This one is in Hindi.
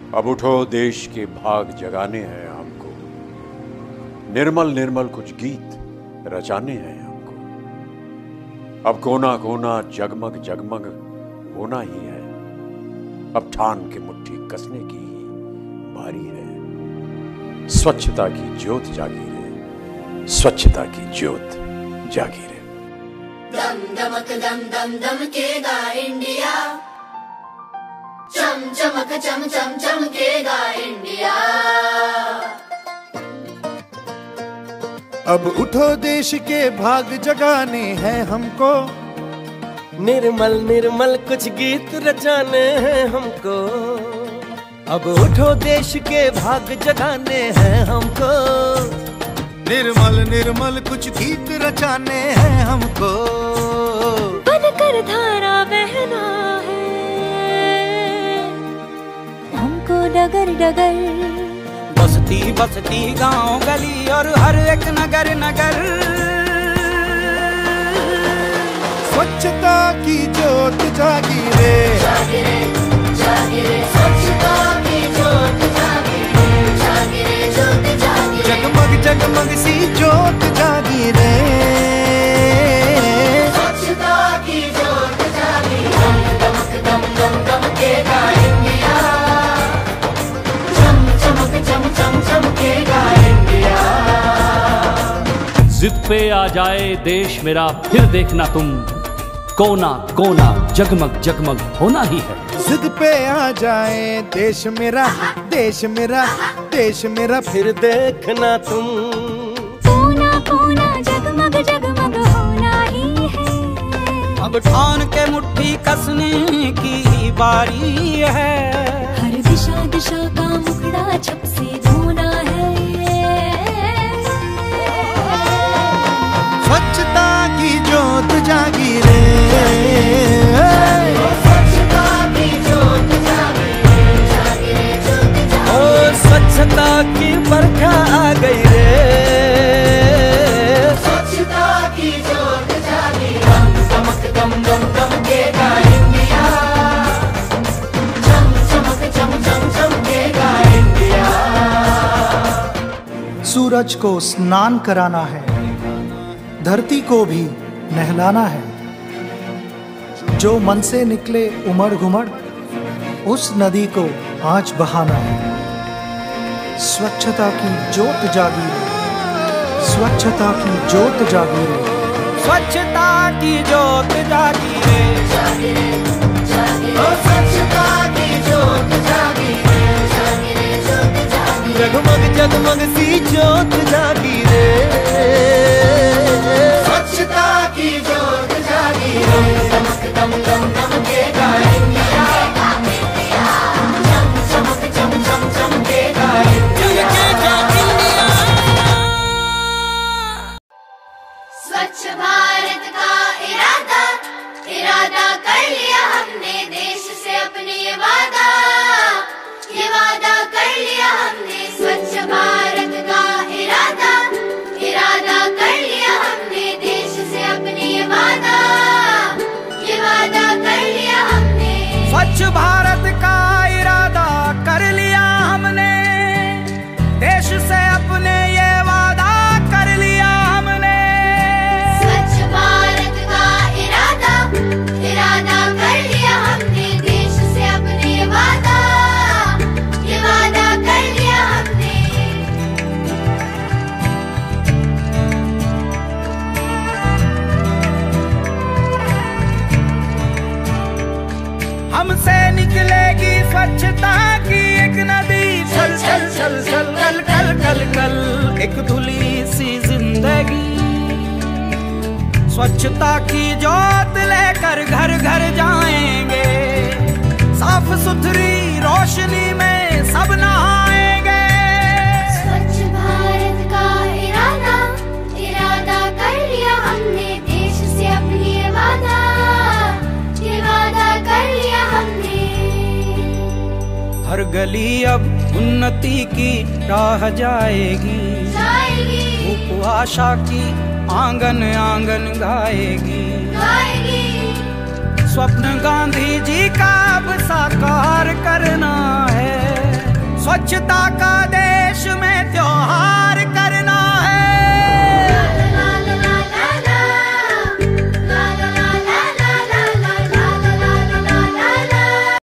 अब उठो, देश के भाग जगाने हैं हमको, निर्मल निर्मल कुछ गीत रचाने हैं हमको। अब कोना कोना जगमग जगमग होना ही है, अब ठान के मुट्ठी कसने की बारी है। स्वच्छता की ज्योत जागी रे, स्वच्छता की ज्योत जागी रे। दम दमक दम दम दमकेगा इंडिया, चम चमक चम चम चमकेगा इंडिया। अब उठो, देश के भाग जगाने हैं हमको, निर्मल निर्मल कुछ गीत रचाने हैं हमको। अब उठो, देश के भाग जगाने हैं हमको, निर्मल निर्मल कुछ गीत रचाने हैं हमको। बनकर धारा बहना है हमको डगर डगर, बस्ती बस्ती गांव गली और हर एक नगर नगर। स्वच्छता की ज्योत जागी रे, जागी रे, जागी रे, स्वच्छता की ज्योत जागी रे, जागी रे, ज्योत जागी रे। जगमग जगमग सी ज्योत जागी रे, स्वच्छता की ज्योत जागी रे। दम दमक दम दम दमकेगा इंडिया, चम चमक चम चम चमकेगा इंडिया। जिद पे आ जाए देश मेरा, फिर देखना तुम, कोना कोना जगमग जगमग होना ही है। जिद पे आ जाए देश मेरा, देश मेरा, देश मेरा, फिर देखना तुम, कोना कोना जगमग जगमग होना ही है। अब ठान के मुट्ठी कसने की बारी है। हर दिशा दिशा का मुखड़ा छप से धोना है। स्वच्छता की ज्योत जागी रे, स्वच्छता की ज्योत जागी रे, जागी रे, ज्योत जागी ओ रे। स्वच्छता की बरखा आ गई रे, स्वच्छता की ज्योत जागी रे। दम दमक दम दम दमकेगा इंडिया, चम चमक चम चम चमकेगा इंडिया। सूरज को स्नान कराना है, धरती को भी नहलाना है। जो मन से निकले उमड़ घुमड़, उस नदी को आज बहाना है। स्वच्छता की ज्योत जागी रे, स्वच्छता की ज्योत जागी रे, स्वच्छता की ज्योत जागी रे, जागी रे, जागी रे, स्वच्छता की ज्योत जागी रे, जागी रे, ज्योत जागी रे। जगमग जगमग सी ज्योत जागी रे, स्वच्छता की ज्योत जागी रे। दमक दम दम दमकेगा इंडिया, चम चमक चम चम चमकेगा इंडिया। स्वच्छ भारत का इरादा, इरादा कर लिया हमने, देश से अपने ये वादा कर लिया हमने। स्वच्छ भारत का इरादा, इरादा कर लिया हमने, देश से अपने ये वादा कर लिया हमने। स्वच्छ भारत का इरादा कर लिया हमने, देश से अपने ये वादा कर लिया हमने। स्वच्छ भारत का इरादा, इरादा कर लिया हमने, देश से अपने ये वादा कर लिया हमने। हमसे निकलेगी स्वच्छता की एक नदी, छल छल छल छल कल कल कल कल एक धुली सी जिंदगी। स्वच्छता की ज्योत लेकर घर घर जाएंगे, साफ सुथरी रोशनी में सब नहाएंगे। स्वच्छ भारत का इरादा, इरादा कर लिया हमने, देश से अपनी ये वादा कर लिया हमने। हर गली अब उन्नति की राह जाएगी, धूप आशा की आंगन आंगन गाएगी। स्वप्न गांधी जी का अब साकार करना है, स्वच्छता का